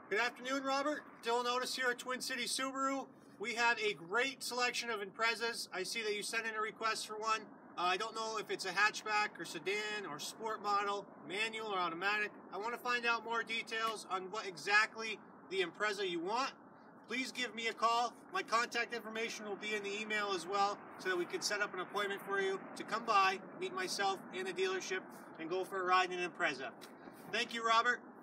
Good afternoon, Robert. Dylan Otis here at Twin City Subaru. We have a great selection of Imprezas. I see that you sent in a request for one. I don't know if it's a hatchback or sedan or sport model, manual or automatic. I want to find out more details on what exactly the Impreza you want. Please give me a call. My contact information will be in the email as well, so that we can set up an appointment for you to come by, meet myself in the dealership, and go for a ride in an Impreza. Thank you, Robert.